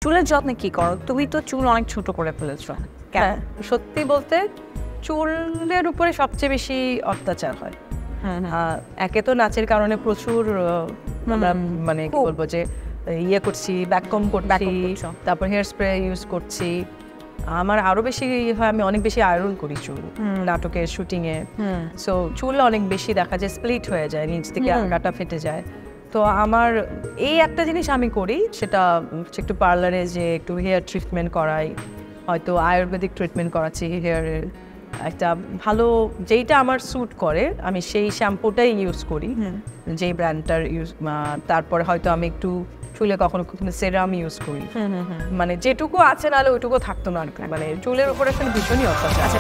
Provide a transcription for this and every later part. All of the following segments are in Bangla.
চুলের যত্নে কি করো? তুমি তো চুল অনেক ছোট করে ফেলেছো। হ্যাঁ, সত্যি বলতে চুলের উপরে সবচেয়ে বেশি অত্যাচার হয়। একে তো নাচের কারণে প্রচুর মানে কি বলবো যে ইয়ে করছি, ব্যাককম করছি, তারপর হেয়ার স্প্রে ইউজ করছি। আমার আরো বেশি হয়, আমি অনেক বেশি আয়রন করি চুল নাটকের শুটিং এ। সো চুল অনেক বেশি দেখা যায় স্প্লিট হয়ে যায়, নিচ থেকে আগাটা ফেটে যায়। তো আমার এই একটা জিনিস আমি করি, সেটা একটু পার্লারে যে একটু হেয়ার ট্রিটমেন্ট করাই, হয়তো আয়ুর্বেদিক ট্রিটমেন্ট করাচ্ছি হেয়ারের একটা ভালো, যেইটা আমার স্যুট করে আমি সেই শ্যাম্পুটাই ইউজ করি, যেই ব্র্যান্ডটার ইউজ। তারপরে হয়তো আমি একটু চুলে কখনো কখনো সেরাম ইউজ করি, মানে যেটুকু আছে নাহলে ওইটুকু থাকতো না আর কি। মানে চুলের উপরে আসলে ভীষণই অত্যাচার আছে।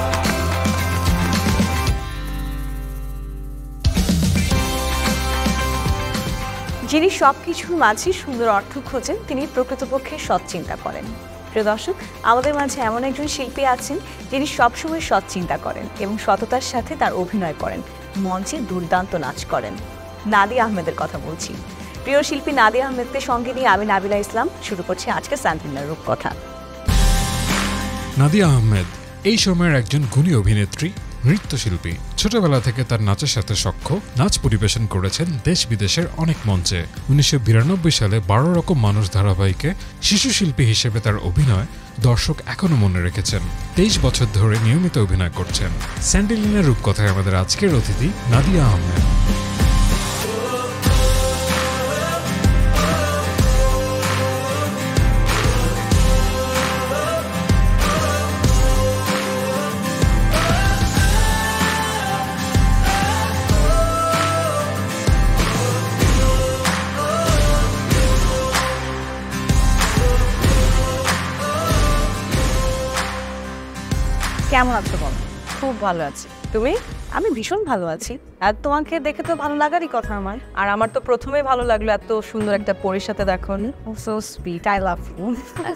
যিনি সবকিছুর মাঝে সুন্দর অর্থ খোঁজেন তিনি প্রকৃতপক্ষে সৎ চিন্তা করেন। প্রিয় দর্শক, আমাদের মাঝে এমন একজন শিল্পী আছেন যিনি সবসময় সৎ চিন্তা করেন এবং সততার সাথে তার অভিনয় করেন, মঞ্চে দুর্দান্ত নাচ করেন। নাদিয়া আহমেদের কথা বলছি। প্রিয় শিল্পী নাদিয়া আহমেদকে সঙ্গে নিয়ে আমি নাবিলা ইসলাম শুরু করছি আজকে সান্তিনার রূপকথা। নাদিয়া আহমেদ এই সময়ের একজন গুণী অভিনেত্রী, নৃত্যশিল্পী। ছোটবেলা থেকে তার নাচের সাথে সখ্য, নাচ পরিবেশন করেছেন দেশ বিদেশের অনেক মঞ্চে। 1992 সালে 12 রকম মানুষ ধারাবাহিকে শিশু শিল্পী হিসেবে তার অভিনয় দর্শক এখনো মনে রেখেছেন। 23 বছর ধরে নিয়মিত অভিনয় করছেন। স্যান্ডেলিনের রূপকথায় আমাদের আজকের অতিথি নাদিয়া আহমেদ। কেমন আছো বলো? খুব ভালো আছি, তুমি? আমি ভীষণ ভালো আছি। আর তোমাকে দেখে তো ভালো লাগারই কথা আমার। আর আমার তো প্রথমেই ভালো লাগলো, এত সুন্দর একটা পরীর সাথে দেখো। So sweet, I love you.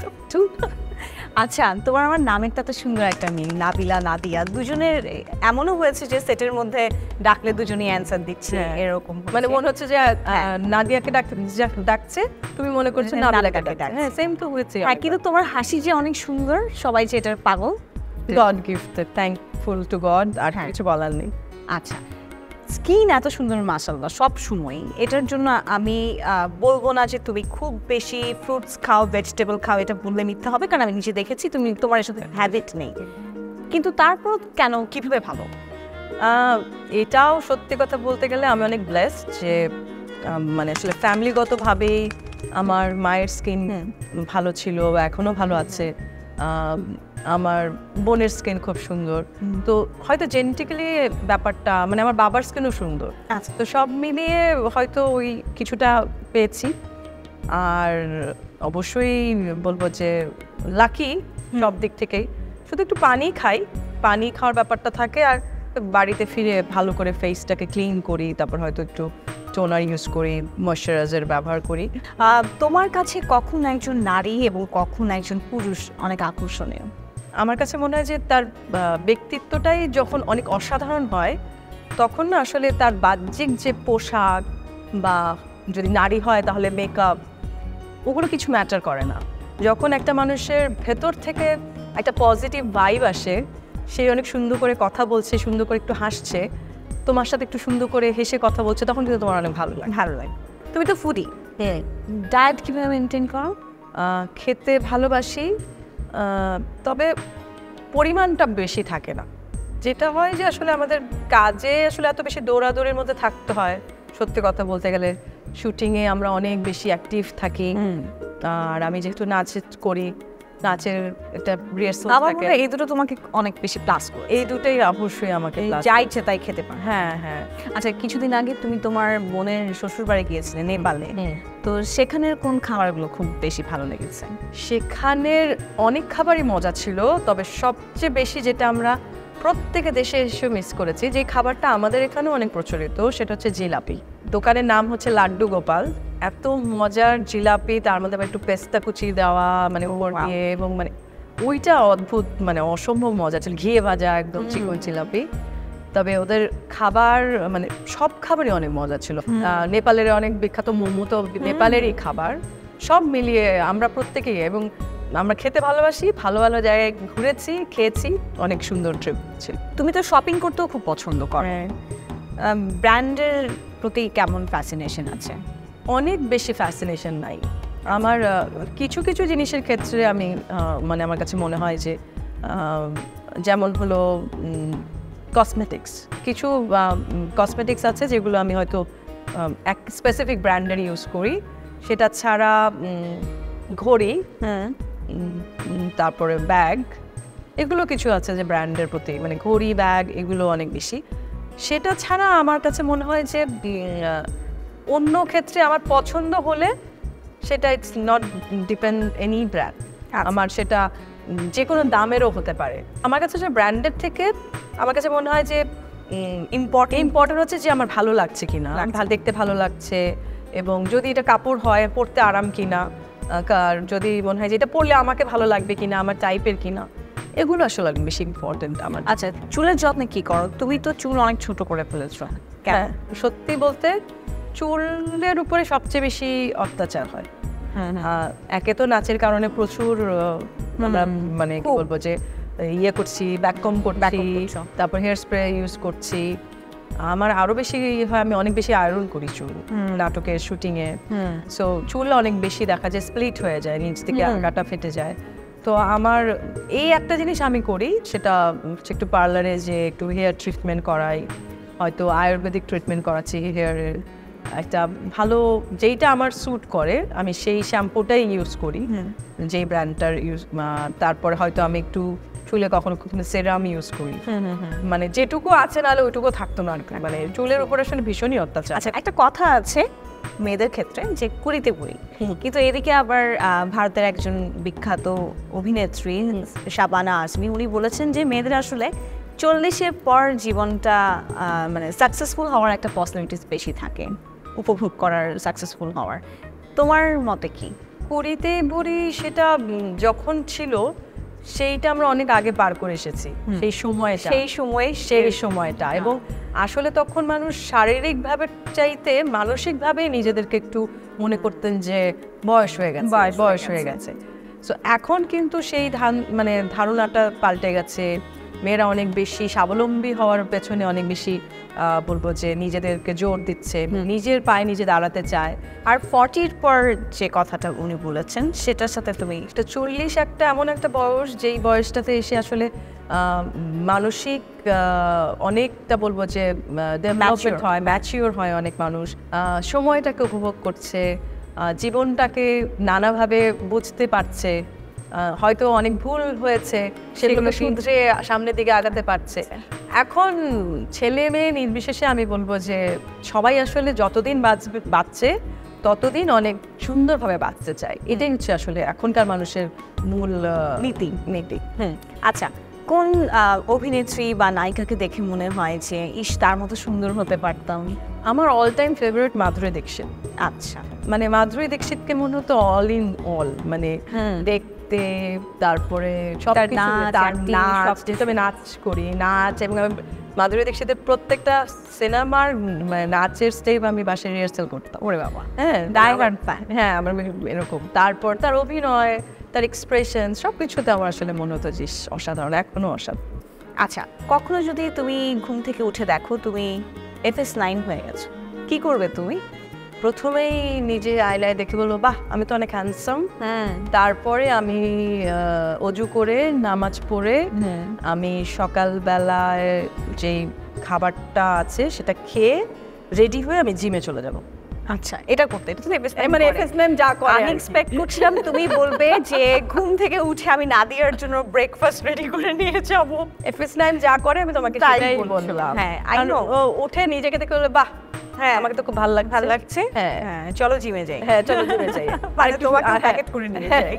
আচ্ছা, তোমার আমার নামেরটা তো সুন্দর একটা মিল, নাবিলা নাদিয়া। দুজনের এমনও হয়েছে যে সেটের মধ্যে ডাকলে দুজনেই অ্যান্সার দিচ্ছে, এরকম মানে মনে হচ্ছে যে নাদিয়াকে ডাকছে, তুমি মনে করছো নাবিলাকে ডাকছে। হ্যাঁ, সেম তো হয়েছে। হ্যাঁ, কিন্তু তোমার হাসি যে অনেক সুন্দর, সবাই যে এটার পাগল। God gifted, thankful to God, আর কিছু বলার নেই। আচ্ছা, স্কিন এত সুন্দর মাশাআল্লাহ সব সময়, এটার জন্য আমি বলবো না যে তুমি খুব বেশি ফ্রুটস খাও, ভেজিটেবল খাও, এটা বললে মিথ্যা হবে, কারণ আমি নিজে দেখেছি তুমি তোমার এর সাথে হ্যাবিট নেই। কিন্তু তারপর কেন, কিভাবে ভালো? এটাও সত্যি কথা বলতে গেলে আমি অনেক ব্লেসড যে মানে আসলে ফ্যামিলিগতভাবেই আমার মায়ের স্কিন ভালো ছিল, এখনো ভালো আছে। আমার বোনের স্কিন খুব সুন্দর, তো হয়তো জেনেটিক্যালি ব্যাপারটা, মানে আমার বাবার স্কিনও সুন্দর, তো সব মিলিয়ে হয়তো ওই কিছুটা পেয়েছি। আর অবশ্যই বলবো যে লাকি সব দিক থেকেই। শুধু একটু পানি খাই, পানি খাওয়ার ব্যাপারটা থাকে, আর বাড়িতে ফিরে ভালো করে ফেসটাকে ক্লিন করি, তারপর হয়তো একটু টোনার ইউজ করি, ময়শ্চারাইজার ব্যবহার করি। তোমার কাছে কখন একজন নারী এবং কখন একজন পুরুষ অনেক আকর্ষণীয়? আমার কাছে মনে হয় যে তার ব্যক্তিত্বটাই যখন অনেক অসাধারণ হয়, তখন না আসলে তার বাহ্যিক যে পোশাক, বা যদি নারী হয় তাহলে মেকআপ, ওগুলো কিছু ম্যাটার করে না। যখন একটা মানুষের ভেতর থেকে একটা পজিটিভ ভাইব আসে, সে অনেক সুন্দর করে কথা বলছে, সুন্দর করে একটু হাসছে, তোমার সাথে একটু সুন্দর করে হেসে কথা বলছে, তখন কিন্তু তোমার অনেক ভালো লাগে। ভালো লাগে। তুমি তো ফুডি, ডায়েট কীভাবে মেনটেন করো? খেতে ভালোবাসি, তবে পরিমাণটা বেশি থাকে না। যেটা হয় যে আসলে আমাদের কাজে আসলে এত বেশি দৌড়াদৌড়ির মধ্যে থাকতে হয়। সত্যি কথা বলতে গেলে শুটিংয়ে আমরা অনেক বেশি অ্যাক্টিভ থাকি, আর আমি যেহেতু নাচ করি, নাচের একটা রিহার্সাল থাকে, এই দুটো তোমাকে অনেক বেশি প্লাস করে। এই দুটোই অবশ্যই আমাকে যা ইচ্ছে তাই খেতে পারো। হ্যাঁ হ্যাঁ। আচ্ছা, কিছুদিন আগে তুমি তোমার বোনের শ্বশুর বাড়ি গিয়েছিলে নেপালে, তো সেখানের কোন খাবারগুলো খুব বেশি ভালো লেগেছে? সেখানের অনেক খাবারই মজা ছিল, তবে সবচেয়ে বেশি যেটা আমরা প্রত্যেকে দেশে এসে মিস করেছি, যে খাবারটা আমাদের এখানেও অনেক প্রচলিত, সেটা হচ্ছে জিলাপি। দোকানের নাম হচ্ছে লাড্ডু গোপাল। এত মজার জিলাপি, তার মধ্যে একটু পেস্তা কুচি দেওয়া, মানে ওপর দিয়ে, এবং মানে ওইটা অদ্ভুত, মানে অসম্ভব মজা ছিল, ঘিয়ে ভাজা একদম চিকন জিলাপি। তবে ওদের খাবার, মানে সব খাবারই অনেক মজা ছিল। নেপালের অনেক বিখ্যাত মোমো তো নেপালেরই খাবার, সব মিলিয়ে আমরা প্রত্যেকেই, এবং আমরা খেতে ভালোবাসি, ভালো ভালো জায়গায় ঘুরেছি, খেয়েছি, অনেক সুন্দর ট্রিপ ছিল। তুমি তো শপিং করতেও খুব পছন্দ করো, ব্র্যান্ডের প্রতি কেমন ফ্যাসিনেশন আছে? অনেক বেশি ফ্যাসিনেশন নাই আমার। কিছু কিছু জিনিসের ক্ষেত্রে আমি মানে আমার কাছে মনে হয় যে যেমন হলো কসমেটিক্স, কিছু কসমেটিক্স আছে যেগুলো আমি হয়তো এক স্পেসিফিক ব্র্যান্ডের ইউজ করি, সেটা ছাড়া ঘড়ি, তারপরে ব্যাগ, এগুলো কিছু আছে যে ব্র্যান্ডের প্রতি, মানে ঘড়ি, ব্যাগ, এগুলো অনেক বেশি। সেটা ছাড়া আমার কাছে মনে হয় যে অন্য ক্ষেত্রে আমার পছন্দ হলে সেটা it's not depend any brand, আমার সেটা যে কোনো দামেরও হতে পারে। আমার কাছে যে ব্র্যান্ডের থেকে আমার কাছে মনে হয় যে ইম্পর্টেন্ট হচ্ছে যে আমার ভালো লাগছে কিনা, দেখতে ভালো লাগছে, এবং যদি এটা কাপড় হয় পরতে আরাম কিনা, যদি মনে হয় যে এটা পরলে আমাকে ভালো লাগবে কিনা, আমার টাইপের কিনা, এগুলো আসলে বেশি ইম্পর্টেন্ট আমার। আচ্ছা, চুলের যত্নে কি করো? তুমি তো চুল অনেক ছোট করে ফেলেছো। হ্যাঁ, সত্যি বলতে চুলের উপরে সবচেয়ে বেশি অত্যাচার হয়। একে তো নাচের কারণে প্রচুর মানে কি বলবো যে ইয়ে করছি, ব্যাককম করছি, তারপর হেয়ার স্প্রে ইউজ করছি। আমার আরো বেশি হয়, আমি অনেক বেশি আয়রন করি চুল নাটকের শুটিং এ, সো চুল অনেক বেশি দেখা যায় স্প্লিট হয়ে যায়, নিচ থেকে আগাটা ফেটে যায়। তো আমার এই একটা জিনিস আমি করি, সেটা একটু পার্লারে যে একটু হেয়ার ট্রিটমেন্ট করাই, হয়তো আয়ুর্বেদিক ট্রিটমেন্ট করাচ্ছি হেয়ারের, একটা ভালো যেইটা আমার স্যুট করে আমি সেই শ্যাম্পুটাই ইউজ করি, যেই ব্র্যান্ডটার ইউজ। তারপরে হয়তো আমি একটু চুলে কখনো কখনো সেরাম ইউজ করি, মানে যেটুকু আছে নাহলে ওইটুকু থাকতো না আর কি, মানে চুলের উপর আসলে ভীষণই অত্যাচার। আচ্ছা, একটা কথা আছে মেয়েদের ক্ষেত্রে যে কুড়িতে কুড়ি, কিন্তু এদিকে আবার ভারতের একজন বিখ্যাত অভিনেত্রী শাবানা আজমি, উনি বলেছেন যে মেয়েদের আসলে 40-এর পর জীবনটা মানে সাকসেসফুল হওয়ার একটা পসিবিলিটিস বেশি থাকে, উপভোগ করার, সাকসেসফুল হওয়ার। তোমার মতে কি? কুড়িতে বুড়ি সেটা যখন ছিল সেইটা আমরা অনেক আগে পার করে এসেছি, সেই সময়টা এবং আসলে তখন মানুষ শারীরিকভাবে চাইতে মানসিকভাবে নিজেদেরকে একটু মনে করতেন যে বয়স হয়ে গেছে। সো এখন কিন্তু সেই মানে ধারণাটা পাল্টে গেছে। মেয়েরা অনেক বেশি স্বাবলম্বী হওয়ার পেছনে অনেক বেশি বলবো যে নিজেদেরকে জোর দিচ্ছে, নিজের পায়ে নিজে দাঁড়াতে চায়। আর 40-র পর যে কথাটা উনি বলেছেন সেটার সাথে তুমি? 40 একটা এমন একটা বয়স, যেই বয়সটাতে এসে আসলে মানসিক অনেকটা বলবো যে ডেভেলপমেন্ট হয়, ম্যাচিওর হয় অনেক মানুষ, সময়টাকে উপভোগ করছে, জীবনটাকে নানাভাবে বুঝতে পারছে, হয়তো অনেক ভুল হয়েছে সেগুলো শুধরে সামনের দিকে আগাতে পারছে। এখন ছেলে মেয়ে নির্বিশেষে আমি বলবো যে সবাই আসলে যতদিন বাঁচছে ততদিন অনেক সুন্দরভাবে বাঁচতে চায়, এটাই হচ্ছে আসলে এখনকার মানুষের মূল নীতি। আচ্ছা, কোন অভিনেত্রী বা নায়িকাকে দেখে মনে হয় যে ইস তার মতো সুন্দর হতে পারতাম? আমার all time favourite Madhuri Dixit. আচ্ছা, মানে মাধুরী দীক্ষিতকে মনে হতো অল ইন অল, মানে দেখতে, তারপরে আমি নাচ করি, নাচ, এবং মাধুরী দীক্ষিতের প্রত্যেকটা সিনেমার নাচের স্টেপ আমি বাসায় রিহার্সাল করতাম। ওরে বাবা, হ্যাঁ আমার এরকম। তারপর তার অভিনয়, তার এক্সপ্রেশন, সব কিছুতে আমার আসলে মনে হতো যে অসাধারণ, এখনো অসাধারণ। আচ্ছা, কখনো যদি তুমি ঘুম থেকে উঠে দেখো তুমি FS9 হয়ে গেছো, কি করবে তুমি? প্রথমেই নিজে আয়লায় দেখে বলবো বাহ আমি তো অনেক হ্যান্ডসাম। তারপরে আমি অজু করে নামাজ পড়ে আমি সকালবেলায় যেই খাবারটা আছে সেটা খেয়ে রেডি হয়ে আমি জিমে চলে যাব। আচ্ছা, এটা করতে, এটা তো মানে FS9 যা করে। আমি এক্সপেক্ট করছিলাম তুমি বলবে যে ঘুম থেকে উঠে আমি নাদিয়ার জন্য ব্রেকফাস্ট রেডি করে নিয়ে যাব। FS9 যা করে আমি তোমাকে সেটাই বললাম। হ্যাঁ, আই নো। উঠে নিজেকে দেখে বলবে বাহ, হ্যাঁ আমাকে তো খুব ভালো লাগছে, হ্যাঁ চলো জিমে যাই, চলো জিমে যাই, মানে তোমাকে প্যাকেট করে নিয়ে যাই।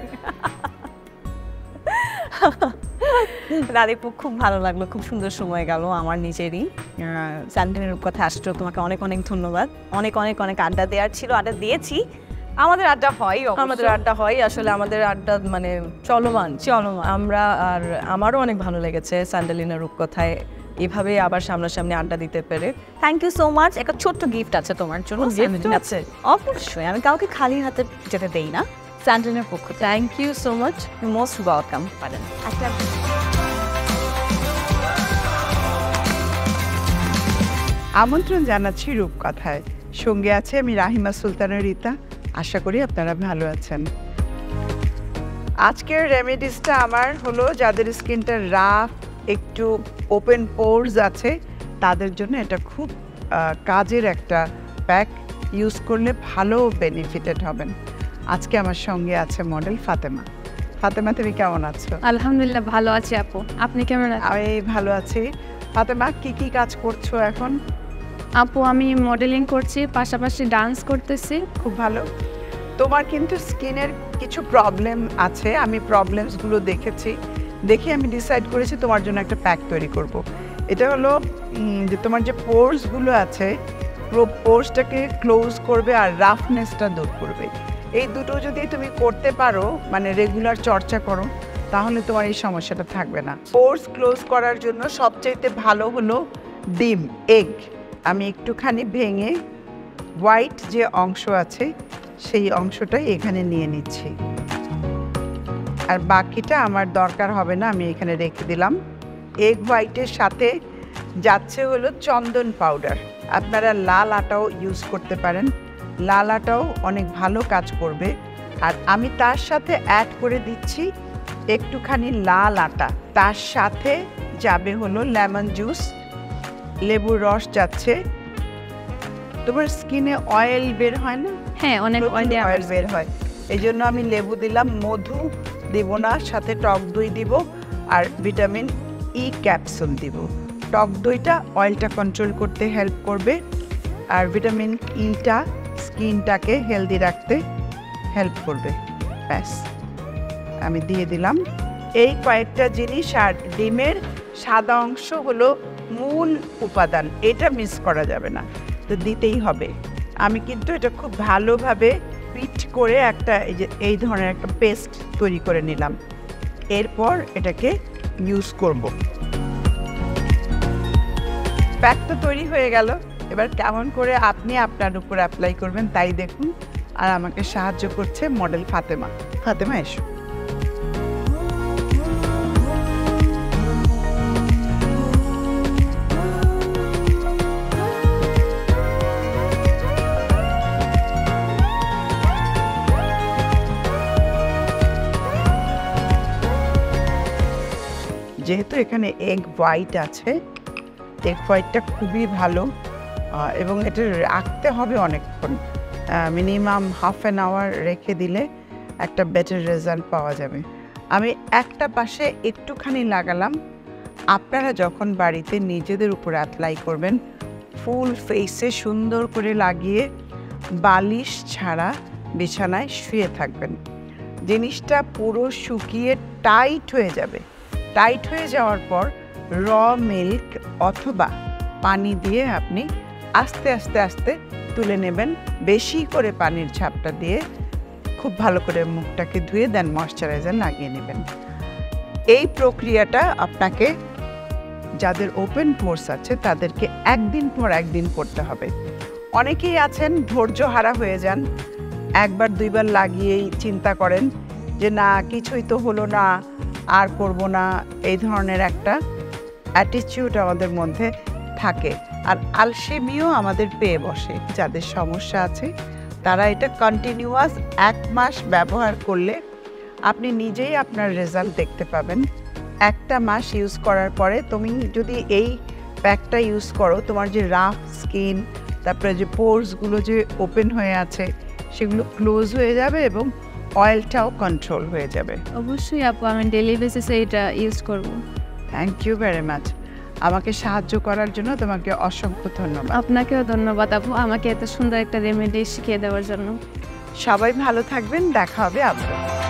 দাদি, খুব ভালো লাগলো, খুব সুন্দর সময় গেল আমার নিজেরই। স্যান্ডেলের কথা আসলো, তোমাকে অনেক অনেক ধন্যবাদ। অনেক অনেক অনেক আড্ডা দেওয়ার ছিল, আড্ডা দিয়েছি, আমাদের আড্ডা হয় আসলে আমাদের আড্ডা মানে চলমান। আমরা আর আমারও অনেক ভালো লেগেছে স্যান্ডেলিনা রূপকথায় এভাবে আবার সামনাসামনি আড্ডা দিতে পেরে। Thank you so much. একটা ছোট্ট গিফট আছে তোমার জন্য। gift আছে? অবশ্যই, আমি কাউকে খালি হাতে যেতে দেই না। স্যান্ডেলের পক্ষ থেকে। Thank you so much. Most welcome. পারেন একটা আমন্ত্রণ জানাচ্ছি রূপকথায়। সঙ্গে আছে আমি রাহিমা সুলতানা রীতা। আশা করি আপনারা ভালো আছেন। আজকের রেমেডিসটা আমার হলো যাদের স্কিনটা রাফ, একটু ওপেন পোরস আছে, তাদের জন্য এটা খুব কাজের একটা প্যাক। ইউজ করলে ভালো বেনিফিটেড হবেন। আজকে আমার সঙ্গে আছে মডেল ফাতেমা। ফাতেমা, তুমি কেমন আছো? আলহামদুলিল্লাহ ভালো আছি আপু, আপনি কেমন আছেন? আমি ভালো আছি। ফাতেমা, কি কাজ করছো এখন? আপু আমি মডেলিং করছি, পাশাপাশি ডান্স করতেছি। খুব ভালো। তোমার কিন্তু স্কিনের কিছু প্রবলেম আছে, আমি প্রবলেমসগুলো দেখে আমি ডিসাইড করেছি তোমার জন্য একটা প্যাক তৈরি করব। এটা হলো যে তোমার যে পোরসগুলো আছে, পোরসটাকে ক্লোজ করবে আর রাফনেসটা দূর করবে। এই দুটো যদি তুমি করতে পারো, মানে রেগুলার চর্চা করো, তাহলে তোমার এই সমস্যাটা থাকবে না। পোরস ক্লোজ করার জন্য সবচাইতে ভালো হলো ডিম, এগ। আমি একটুখানি ভেঙে হোয়াইট যে অংশ আছে সেই অংশটাই এখানে নিয়ে নিচ্ছি, আর বাকিটা আমার দরকার হবে না, আমি এখানে রেখে দিলাম। এগ হোয়াইটের সাথে যাচ্ছে হলো চন্দন পাউডার। আপনারা লাল আটাও ইউজ করতে পারেন, লাল আটাও অনেক ভালো কাজ করবে। আর আমি তার সাথে অ্যাড করে দিচ্ছি একটুখানি লাল আটা, তার সাথে যাবে হলো লেমন জুস, লেবুর রস যাচ্ছে। তোমার স্কিনে অয়েল বের হয় না? হ্যাঁ, অনেক অয়েল বের হয়, এই জন্য আমি লেবু দিলাম। মধু দিব না, সাথে টক দই দিব আর ভিটামিন ই ক্যাপসুল দিব। টক দইটা অয়েলটা কন্ট্রোল করতে হেল্প করবে, আর ভিটামিন ইটা স্কিনটাকে হেলদি রাখতে হেল্প করবে। ব্যাস, আমি দিয়ে দিলাম এই কয়েকটা জিনিস। আর ডিমের সাদা অংশ হলো মূল উপাদান, এটা মিস করা যাবে না, তো দিতেই হবে। আমি কিন্তু এটা খুব ভালোভাবে বিট করে একটা এই ধরনের একটা পেস্ট তৈরি করে নিলাম। এরপর এটাকে ইউজ করব। প্যাক তো তৈরি হয়ে গেল, এবার কেমন করে আপনি আপনার উপর অ্যাপ্লাই করবেন তাই দেখুন। আর আমাকে সাহায্য করছে মডেল ফাতেমা। ফাতেমা, এসো। যেহেতু এখানে এগ হোয়াইট আছে, এগ হোয়াইটটা খুবই ভালো, এবং এটা রাখতে হবে অনেকক্ষণ, মিনিমাম হাফ অ্যান আওয়ার রেখে দিলে একটা বেটার রেজাল্ট পাওয়া যাবে। আমি একটা পাশে একটুখানি লাগালাম। আপনারা যখন বাড়িতে নিজেদের উপর অ্যাপ্লাই করবেন, ফুল ফেসে সুন্দর করে লাগিয়ে বালিশ ছাড়া বিছানায় শুয়ে থাকবেন। জিনিসটা পুরো শুকিয়ে টাইট হয়ে যাবে। টাইট হয়ে যাওয়ার পর র মিল্ক অথবা পানি দিয়ে আপনি আস্তে আস্তে আস্তে তুলে নেবেন। বেশি করে পানির ঝাপটা দিয়ে খুব ভালো করে মুখটাকে ধুয়ে দেন, ময়শ্চারাইজার লাগিয়ে নেবেন। এই প্রক্রিয়াটা আপনাকে, যাদের ওপেন পোরস আছে তাদেরকে একদিন পর একদিন করতে হবে। অনেকেই আছেন ধৈর্য হারা হয়ে যান, একবার দুইবার লাগিয়েই চিন্তা করেন যে না, কিছুই তো হলো না, আর করব না। এই ধরনের একটা অ্যাটিটিউড আমাদের মধ্যে থাকে, আর আলসেমিও আমাদের পেয়ে বসে। যাদের সমস্যা আছে তারা এটা কন্টিনিউয়াস 1 মাস ব্যবহার করলে আপনি নিজেই আপনার রেজাল্ট দেখতে পাবেন। 1টা মাস ইউজ করার পরে তুমি যদি এই প্যাকটা ইউজ করো, তোমার যে রাফ স্কিন, তারপরে যে পোরসগুলো যে ওপেন হয়ে আছে সেগুলো ক্লোজ হয়ে যাবে এবং অয়েলটাও কন্ট্রোল হয়ে যাবে। অবশ্যই আপু, আমি ডেইলি বেসিসে এটা ইউজ করব। Thank you very much. আমাকে সাহায্য করার জন্য তোমাকে অসংখ্য ধন্যবাদ। আপনাকেও ধন্যবাদ আপু, আমাকে এত সুন্দর একটা রেমেডি শিখিয়ে দেওয়ার জন্য। সবাই ভালো থাকবেন, দেখা হবে আবার।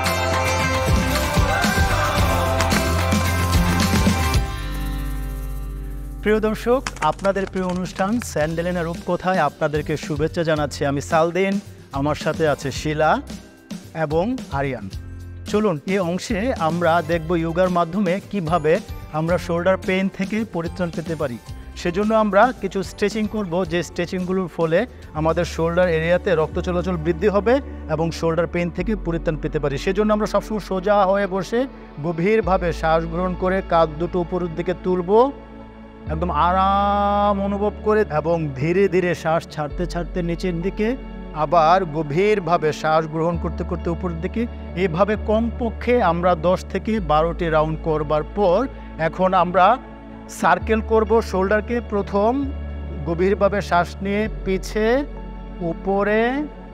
প্রিয় দর্শক, আপনাদের প্রিয় অনুষ্ঠান স্যান্ডেলিনা রূপকথায় আপনাদেরকে শুভেচ্ছা জানাচ্ছি। আমি সালদিন, আমার সাথে আছে শিলা এবং আরিয়ান। চলুন এই অংশে আমরা দেখব ইয়োগার মাধ্যমে কিভাবে আমরা শোল্ডার পেইন থেকে পরিত্রাণ পেতে পারি। সেজন্য আমরা কিছু স্ট্রেচিং করব, যে স্ট্রেচিংগুলোর ফলে আমাদের শোল্ডার এরিয়াতে রক্ত চলাচল বৃদ্ধি হবে এবং শোল্ডার পেইন থেকে পরিত্রাণ পেতে পারি। সেজন্য আমরা সবসময় সোজা হয়ে বসে গভীরভাবে শ্বাস গ্রহণ করে কাঁধ দুটো উপরের দিকে তুলব, একদম আরাম অনুভব করে, এবং ধীরে ধীরে শ্বাস ছাড়তে ছাড়তে নিচের দিকে, আবার গভীরভাবে শ্বাস গ্রহণ করতে করতে উপরের দিকে। এভাবে কমপক্ষে আমরা 10 থেকে 12টি রাউন্ড করবার পর এখন আমরা সার্কেল করব শোল্ডারকে। প্রথম গভীরভাবে শ্বাস নিয়ে পিছে, উপরে,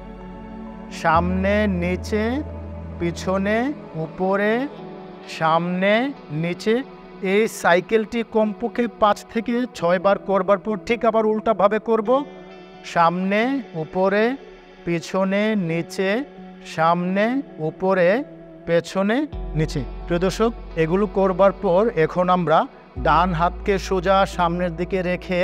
সামনে, নিচে, পিছনে, উপরে, সামনে, নিচে। এই সাইকেলটি কমপক্ষে 5 থেকে 6 বার করবার পর ঠিক আবার উল্টাভাবে করব, সামনে, উপরে, পিছনে, নিচে, সামনে, উপরে, পেছনে, নিচে। প্রিয় দর্শক, এগুলো করবার পর এখন আমরা ডান হাতকে সোজা সামনের দিকে রেখে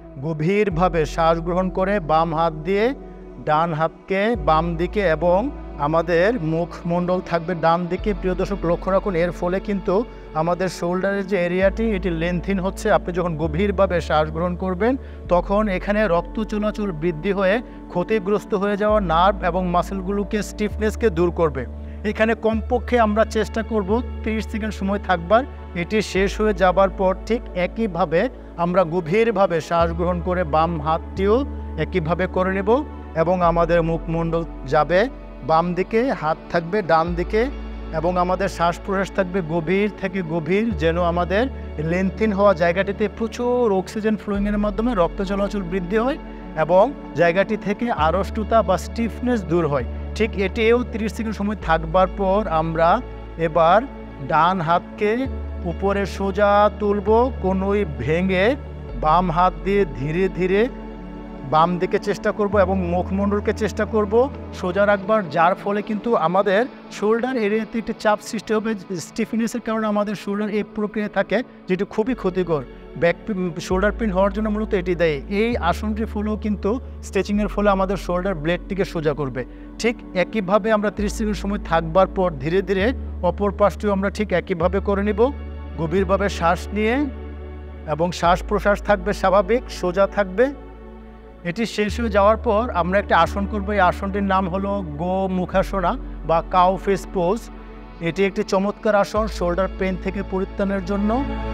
গভীরভাবে শ্বাস গ্রহণ করে বাম হাত দিয়ে ডান হাতকে বাম দিকে এবং আমাদের মুখমণ্ডল থাকবে ডান দিকে। প্রিয় দর্শক, লক্ষ্য রাখুন, এর ফলে কিন্তু আমাদের শোল্ডারের যে এরিয়াটি এটি লেন্থিন হচ্ছে। আপনি যখন গভীরভাবে শ্বাস গ্রহণ করবেন তখন এখানে রক্ত চলাচল বৃদ্ধি হয়ে ক্ষতিগ্রস্ত হয়ে যাওয়া নার্ভ এবং মাসেলগুলোকে, স্টিফনেসকে দূর করবে। এখানে কমপক্ষে আমরা চেষ্টা করব 30 সেকেন্ড সময় থাকবার। এটি শেষ হয়ে যাবার পর ঠিক একইভাবে আমরা গভীরভাবে শ্বাস গ্রহণ করে বাম হাতটিও একইভাবে করে নেব এবং আমাদের মুখমণ্ডল যাবে বাম দিকে, হাত থাকবে ডান দিকে এবং আমাদের শ্বাস প্রশ্বাস থাকবে গভীর থেকে গভীর, যেন আমাদের লেন্থিন হওয়া জায়গাটিতে প্রচুর অক্সিজেন ফ্লোয়িংয়ের মাধ্যমে রক্ত চলাচল বৃদ্ধি হয় এবং জায়গাটি থেকে আড়ষ্টতা বা স্টিফনেস দূর হয়। ঠিক এটিও 30 সেকেন্ড সময় থাকবার পর আমরা এবার ডান হাতকে উপরে সোজা তুলব, কোনোই ভেঙে বাম হাত দিয়ে ধীরে ধীরে বাম দিকে চেষ্টা করব এবং মুখমণ্ডলকে চেষ্টা করব সোজা রাখবার, যার ফলে কিন্তু আমাদের শোল্ডার এরিয়াতে একটি চাপ সৃষ্টি হবে। স্টিফনেসের কারণে আমাদের শোল্ডার এই প্রক্রিয়া থাকে, যেটি খুবই ক্ষতিকর। শোল্ডার পেন হওয়ার জন্য মূলত এটি দেয়। এই আসনটির ফলেও কিন্তু স্ট্রেচিংয়ের ফলে আমাদের শোল্ডার ব্লেডটিকে সোজা করবে। ঠিক একইভাবে আমরা 30 সেকেন্ড সময় থাকবার পর ধীরে ধীরে অপর পাশটিও আমরা ঠিক একইভাবে করে নিব। গভীরভাবে শ্বাস নিয়ে এবং শ্বাস প্রশ্বাস থাকবে স্বাভাবিক, সোজা থাকবে। এটি শেষ হয়ে যাওয়ার পর আমরা একটা আসন করব। এই আসনটির নাম হলো গো মুখাসনা বা কাউ ফেস পোজ। এটি একটি চমৎকার আসন শোল্ডার পেন থেকে পরিত্রাণের জন্য।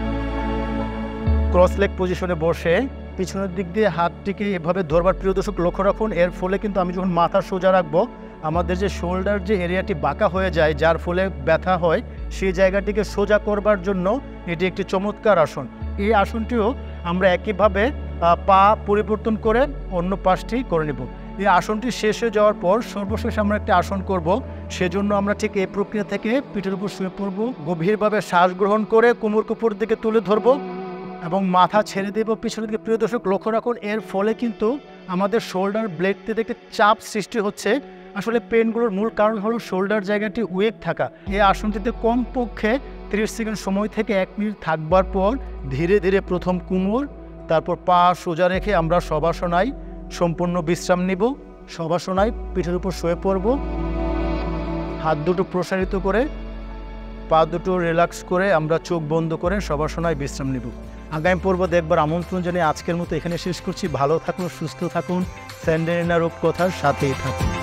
ক্রস লেগ পজিশনে বসে পিছনের দিক দিয়ে হাতটিকে এভাবে ধরবার। প্রিয় দর্শক, লক্ষ্য রাখুন, এর ফলে কিন্তু আমি যখন মাথা সোজা রাখবো আমাদের যে শোল্ডার যে এরিয়াটি বাঁকা হয়ে যায়, যার ফলে ব্যথা হয়, সেই জায়গাটিকে সোজা করবার জন্য এটি একটি চমৎকার আসন। এই আসনটিও আমরা একইভাবে পা পরিবর্তন করে অন্য পাশটি করে নেব। এই আসনটি শেষ হয়ে যাওয়ার পর সর্বশেষ আমরা একটি আসন করব। সেজন্য আমরা ঠিক এই প্রক্রিয়া থেকে পিঠের উপর শুয়ে পড়ব, গভীরভাবে শ্বাস গ্রহণ করে কোমর উপরের দিকে তুলে ধরব এবং মাথা ছেড়ে দেব পিছনের দিকে। প্রিয় দর্শক, লক্ষ্য রাখুন, এর ফলে কিন্তু আমাদের শোল্ডার ব্লেডটিতে একটি চাপ সৃষ্টি হচ্ছে। আসলে পেনগুলোর মূল কারণ হলো শোল্ডার জায়গাটি উইক থাকা। এই আসনটিতে কমপক্ষে 30 সেকেন্ড সময় থেকে 1 মিনিট থাকবার পর ধীরে ধীরে প্রথম কোমর, তারপর পা সোজা রেখে আমরা শবাসনায় সম্পূর্ণ বিশ্রাম নিব। শবাসনায় পিঠের উপর শুয়ে পড়ব, হাত দুটো প্রসারিত করে, পা দুটো রিল্যাক্স করে আমরা চোখ বন্ধ করে শবাসনায় বিশ্রাম নিব। আগামী পর্ব দেখবার আমন্ত্রণ জানিয়ে আজকের মতো এখানে শেষ করছি। ভালো থাকুন, সুস্থ থাকুন, স্যান্ডেলিনা রূপকথার সাথেই থাকুন।